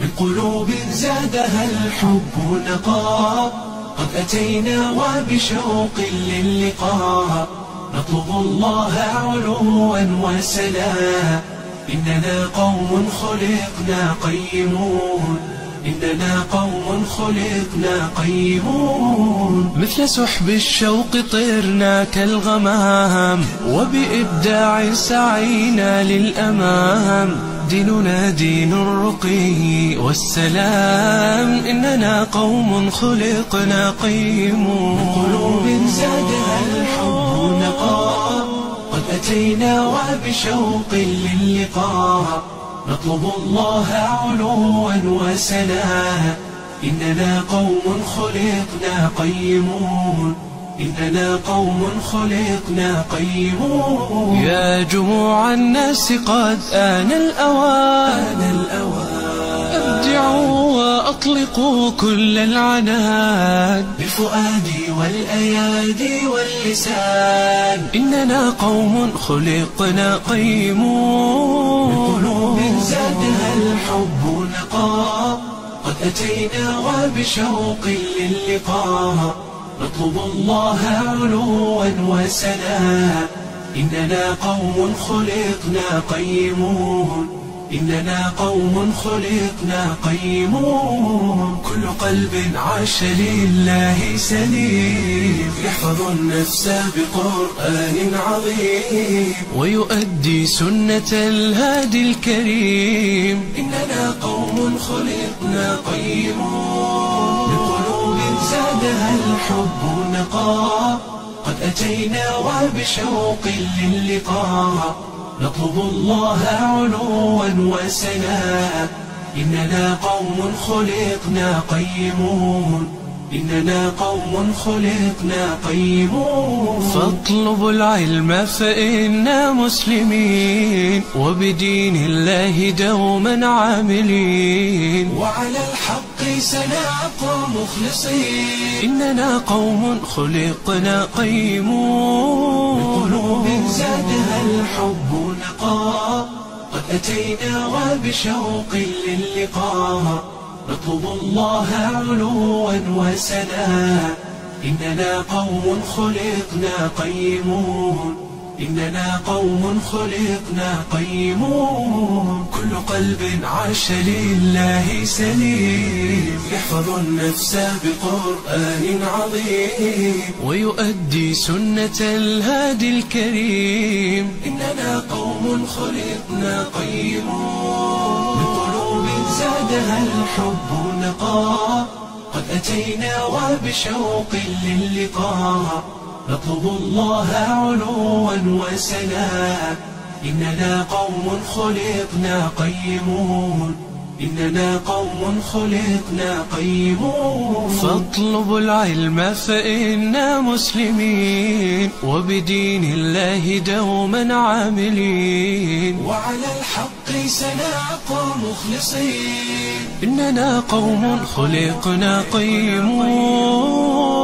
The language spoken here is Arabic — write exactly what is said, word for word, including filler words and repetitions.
قلوب زادها الحب نقاء، قد أتينا وبشوق للقاء، نطلب الله علوا وسلا. إننا قوم خلقنا قيمون، إننا قوم خلقنا قيمون. مثل سحب الشوق طرنا كالغمام، وبإبداع سعينا للأمام. ديننا دين الرقي والسلام، إننا قوم خلقنا قيمون. من قلوب زادها الحب نقاء، قد أتينا وبشوق للقاء، نطلب الله علوا وسلا. إننا قوم خلقنا قيمون، إننا قوم خلقنا قيمون. يا جموع الناس قد آن الأوان، آن الأوان ابدعوا وأطلقوا كل العنان، بالفؤاد والأيادي واللسان. إننا قوم خلقنا قيمون. من قلوب زادها الحب نقاء، قد أتينا وبشوق للقاء، نطلب الله علوا وسلا. إننا قوم خلقنا قيمون، إننا قوم خلقنا قيمون. كل قلب عاش لله سليم، يحفظ النفس بقرآن عظيم، ويؤدي سنة الهادي الكريم. إننا قوم خلقنا قيمون. بقلوب زادها الحب نقاء، قد أتينا وبشوق للقاء، نطلب الله علوا وسلا. إننا قوم خلقنا قيمون، إننا قوم خلقنا قيمون. فاطلبوا العلم فإنا مسلمين، وبدين الله دوما عاملين، وعلى الحق سنبقى مخلصين. إننا قوم خلقنا قيمون. بقلوب زادها الحب نقاء، قد أتينا وبشوق للقاء، نطلب الله علوا وسلا. إننا قوم خلقنا قيمون، إننا قوم خلقنا قيمون. كل قلب عاش لله سليم، يحفظ النفس بقرآن عظيم، ويؤدي سنة الهادي الكريم. إننا قوم خلقنا قيمون. من قلوب زادها الحب نقاء، قد أتينا وبشوق للقاء، نطلب الله علوا وسلا. إننا قوم خلقنا قيمون، إننا قوم خلقنا قيمون. فاطلبوا العلم فإنا مسلمين، وبدين الله دوما عاملين، وعلى الحق سنبقى مخلصين. إننا قوم خلقنا قيمون.